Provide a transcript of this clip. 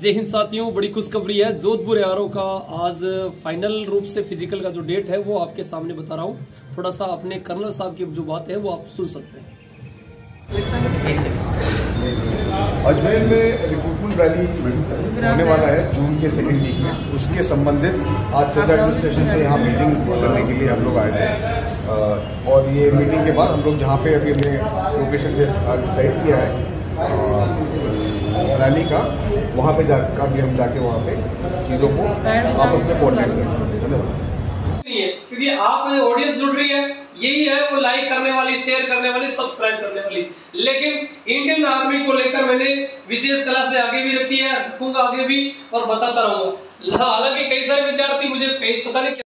जय हिंद साथियों, बड़ी खुशखबरी है। जोधपुर एआरओ का आज फाइनल रूप से फिजिकल का जो डेट है वो आपके सामने बता रहा हूँ। थोड़ा सा अपने कर्नल साहब की जो बात है वो आप सुन सकते हैं। अजमेर में रिक्रूटमेंट रैली होने वाला है जून के सेकेंड वीक में। उसके संबंधित आज सेंट्रल एडमिनिस्ट्रेशन से यहाँ मीटिंग करने के लिए हम लोग आए थे और ये मीटिंग के बाद हम लोग जहाँ पे अभी हमने लोकेशन डिसाइड किया है रैली का, वहाँ पे अभी हम जाके वहाँ पे चीज़ों को आपस में कोऑर्डिनेट करेंगे। धन्यवाद। क्योंकि आप ऑडियंस जुड़ रही है, यही है वो लाइक करने वाली, शेयर करने वाली, सब्सक्राइब करने वाली। लेकिन इंडियन आर्मी को लेकर मैंने विशेष कला से आगे भी रखी है, रखूंगा आगे भी और बताता रहूंगा। हालांकि कई सारे विद्यार्थी मुझे कई पता नहीं